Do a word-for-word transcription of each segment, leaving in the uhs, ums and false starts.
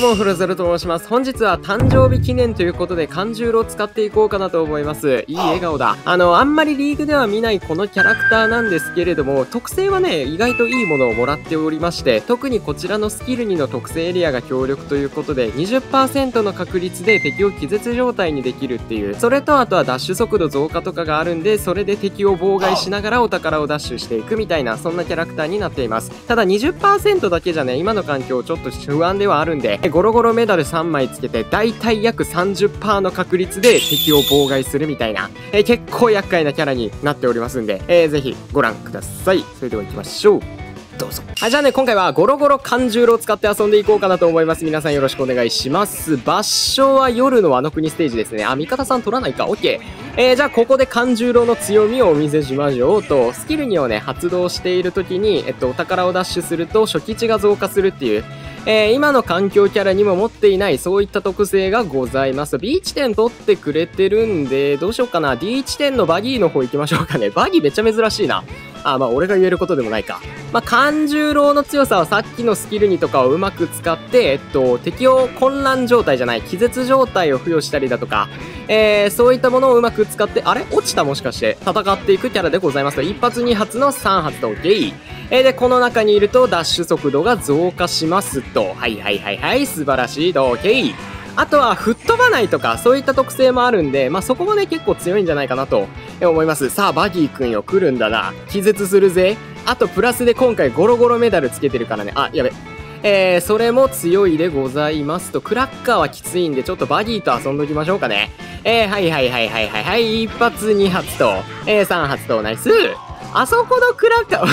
も、フロゼロと申します。本日は誕生日記念ということで、漢十郎を使っていこうかなと思います。いい笑顔だ。あの、あんまりリーグでは見ないこのキャラクターなんですけれども、特性はね、意外といいものをもらっておりまして、特にこちらのスキルにの特性エリアが強力ということで、にじゅっパーセント の確率で敵を気絶状態にできるっていう、それとあとはダッシュ速度増加とかがあるんで、それで敵を妨害しながらお宝をダッシュしていくみたいな、そんなキャラクターになっています。ただ にじゅっパーセント だけじゃね、今の環境ちょっと不安ではあるんで、ゴロゴロメダルさんまいつけて、だいたい約 さんじゅっパーセント の確率で敵を妨害するみたいな、えー、結構厄介なキャラになっておりますんで、えー、ぜひご覧ください。それでは行きましょう。どうぞ。はい、じゃあね、今回はゴロゴロ漢十郎を使って遊んでいこうかなと思います。皆さんよろしくお願いします。場所は夜のワノ国ステージですね。あ、味方さん取らないか。オッケー。えー、じゃあここで漢十郎の強みをお見せしましょうと、スキルにをね、発動している時に、えっと、お宝をダッシュすると初期値が増加するっていう、えー、今の環境キャラにも持っていないそういった特性がございます。B 地点取ってくれてるんで、どうしようかな。D 地点のバギーの方行きましょうかね。バギーめっちゃ珍しいな。あ、まあ俺が言えることでもないか。まあ漢十郎の強さはさっきのスキルにとかをうまく使って、えっと、敵を混乱状態じゃない、気絶状態を付与したりだとか、えー、そういったものをうまく使って、あれ落ちたもしかして戦っていくキャラでございますと、一発二発の三発と OK。えー、で、この中にいるとダッシュ速度が増加しますと。はいはいはいはい、素晴らしいと OK。あとは、吹っ飛ばないとか、そういった特性もあるんで、まあ、そこもね、結構強いんじゃないかなと思います。さあ、バギーくんよ、来るんだな。気絶するぜ。あと、プラスで今回ゴロゴロメダルつけてるからね。あ、やべ。えー、それも強いでございますと、クラッカーはきついんで、ちょっとバギーと遊んどきましょうかね。えー、はいはいはいはいはいはい、一発二発と、えー、三発と、ナイス。あそこのクラッカー、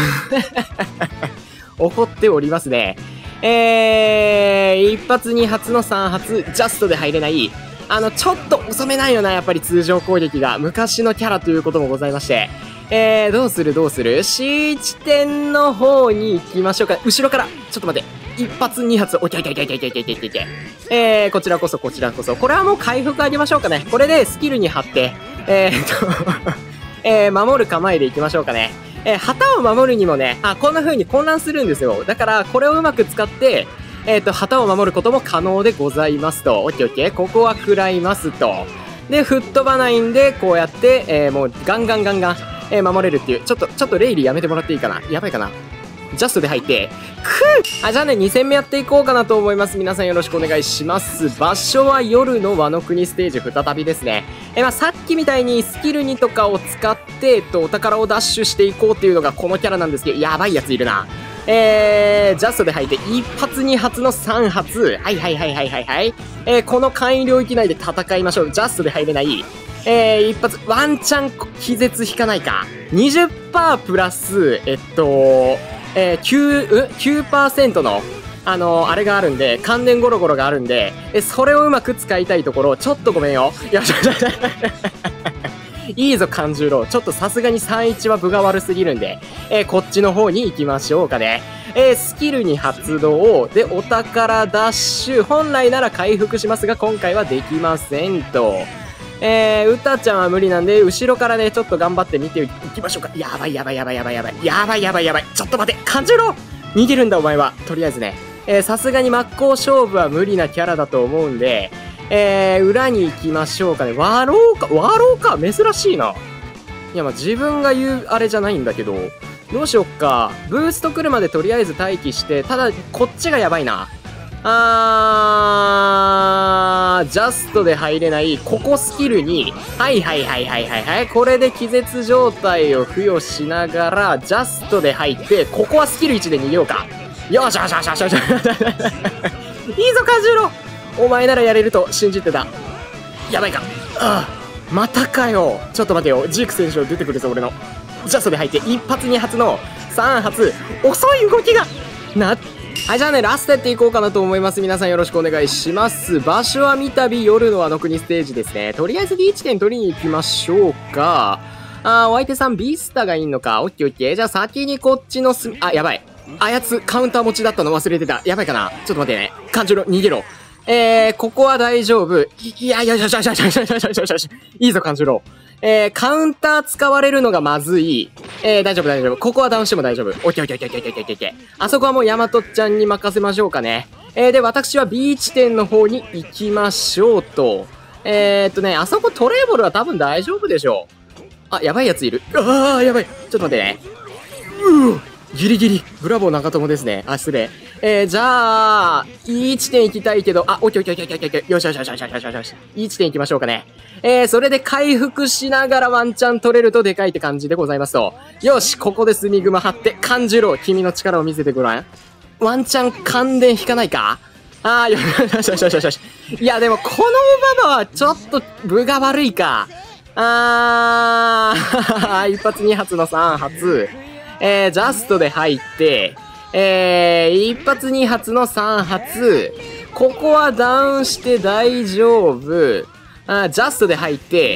怒っておりますね。えー、一発二発の三発、ジャストで入れない。あの、ちょっと遅めないよな、やっぱり通常攻撃が。昔のキャラということもございまして。えー、どうするどうする ?C 地点の方に行きましょうか。後ろから、ちょっと待って。一発二発、おいけいけいけいけいけいけいけいけいけ。えー、こちらこそこちらこそ。これはもう回復あげましょうかね。これでスキルに貼って、えーっと、えー、守る構えでいきましょうかね。えー、旗を守るにもね、あ、こんな風に混乱するんですよ。だから、これをうまく使って、えっと、旗を守ることも可能でございますと。オッケーオッケー。ここは食らいますと。で、吹っ飛ばないんで、こうやって、えー、もうガンガンガンガン、えー、守れるっていう。ちょっと、ちょっとレイリーやめてもらっていいかな。やばいかな。ジャストで入って、くーあ、じゃあね、に戦目やっていこうかなと思います。皆さんよろしくお願いします。場所は夜のワノ国ステージ再びですね。え、まあ、さっきみたいにスキルにとかを使って、えっと、お宝をダッシュしていこうっていうのがこのキャラなんですけど、やばいやついるな。えー、ジャストで入って、一発二発の三発。はいはいはいはいはいはい。えー、この簡易領域内で戦いましょう。ジャストで入れない。えー、一発、ワンチャン気絶引かないか。にじゅっパーセント プラス、えっと、えー、きゅう、きゅうパーセント の、あのー、あれがあるんで、関連ゴロゴロがあるんで、え、それをうまく使いたいところ、ちょっとごめんよ。よしよしよし。いいぞ、漢十郎。ちょっとさすがにさんいちは分が悪すぎるんで、えー、こっちの方に行きましょうかね。えー、スキルに発動。で、お宝ダッシュ。本来なら回復しますが、今回はできませんと。えー、うたちゃんは無理なんで、後ろからね、ちょっと頑張って見ていきましょうか。やばいやばいやばいやばいやばい。やばいやばいやばい。ちょっと待って、漢十郎逃げるんだお前は。とりあえずね。えー、さすがに真っ向勝負は無理なキャラだと思うんで、えー、裏に行きましょうかね。ワローか、ワローか、珍しいな。いや、まあ、自分が言うあれじゃないんだけど、どうしよっか。ブースト来るまでとりあえず待機して、ただ、こっちがやばいな。あー、ジャストで入れない、ここスキルに、はいはいはいはいはいはい、これで気絶状態を付与しながら、ジャストで入って、ここはスキルいちで逃げようか。よしよしよしよしよし。いいぞ、カジュロお前ならやれると信じてた。やばいか。ああ、またかよ。ちょっと待てよ。ジーク選手出てくるぞ、俺の。ジャストで入って、一発二発の三発、遅い動きが、な、はい、じゃあね、ラストやっていこうかなと思います。皆さんよろしくお願いします。場所は三度夜のワノ国ステージですね。とりあえず D 地点取りに行きましょうか。あー、お相手さんビースタがいんのか。オッケーオッケー。じゃあ先にこっちのす、あ、やばい。あやつ、カウンター持ちだったの忘れてた。やばいかな。ちょっと待ってね。感情の、逃げろ。えー、ここは大丈夫。い、いや、よしよしよしよしよしよしよしよしよし。いいぞ、感情の。えー、カウンター使われるのがまずい。えー、大丈夫大丈夫。ここはダウンしても大丈夫。オッケーオッケーオッケーオッケーオッケーオッケー。あそこはもうヤマトちゃんに任せましょうかね。 えー、で、私は B 地点の方に行きましょうと。えー、っとね、あそこトレーボルは多分大丈夫でしょう。あ、やばいやついる。あー、やばい。ちょっと待ってね。うぅギリギリ。ブラボー長友ですね。あ、失礼。えー、じゃあ、いい地点行きたいけど、あ、オッケーオッケーオッケーオッケーオッケー。よしよしよしよしよしよしよし。いい地点行きましょうかね。えー、それで回復しながらワンチャン取れるとでかいって感じでございますと。よし、ここでスミグマ張って、感じろ。君の力を見せてごらん。ワンチャン感電引かないかあー、よしよしよしよしよしよし。いや、でも、このおばばはちょっと分が悪いか。あー、一発二発の三発。えー、ジャストで入って、えー、一発二発の三発。ここはダウンして大丈夫。あジャストで入って、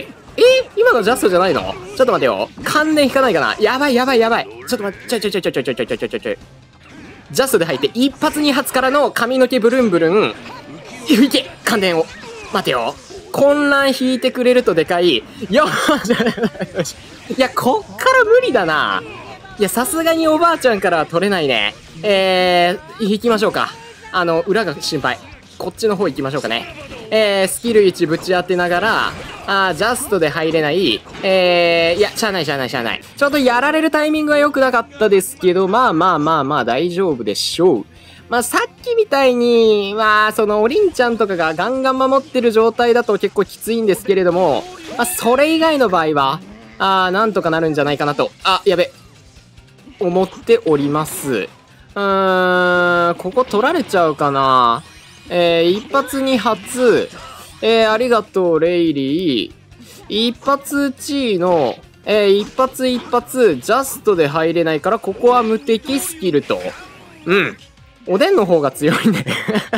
え今のジャストじゃないの？ちょっと待てよ。関連引かないかな？やばいやばいやばい。ちょっと待って、ちょいちょいちょいちょいちょいちょいちょいちょいちょいちょい。ジャストで入って、一発二発からの髪の毛ブルンブルン。いけ関連を。待てよ。混乱引いてくれるとでかい。よし。いや、こっから無理だな。いや、さすがにおばあちゃんからは取れないね。えー、引きましょうか。あの、裏が心配。こっちの方行きましょうかね。えー、スキルいちぶち当てながら、あー、ジャストで入れない。えー、いや、しゃあないしゃあないしゃあない。ちょっとやられるタイミングは良くなかったですけど、まあまあまあまあ大丈夫でしょう。まあさっきみたいに、まあそのおりんちゃんとかがガンガン守ってる状態だと結構きついんですけれども、まあそれ以外の場合は、あー、なんとかなるんじゃないかなと。あ、やべ。思っております。うーん、ここ取られちゃうかな。えー、一発二発、えー、ありがとう、レイリー。一発チーの、えー、一発一発、ジャストで入れないから、ここは無敵スキルと。うん。おでんの方が強いね。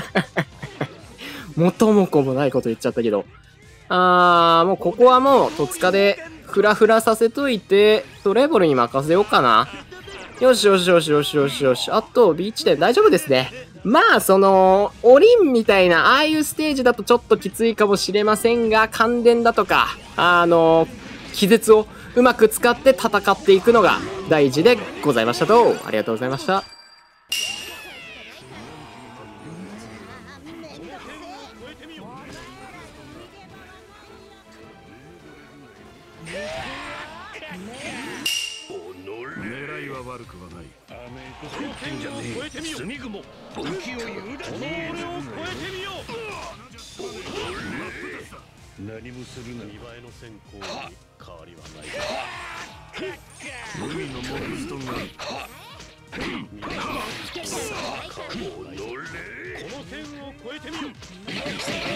元も子もないこと言っちゃったけど。あー、もうここはもう、戸塚で、フラフラさせといて、トレーボルに任せようかな。よしよしよしよしよしよし。あと、ビーチで大丈夫ですね。まあ、その、おりんみたいな、ああいうステージだとちょっときついかもしれませんが、感電だとか、あの、気絶をうまく使って戦っていくのが大事でございましたと。ありがとうございました。 狙いは悪くはない。この剣じゃねえ。スミグモ、武器を言うだ。この俺を超えてみよう。何もするな。見栄えの先行に変わりはない。海のモンストンが。この剣を超えてみよう。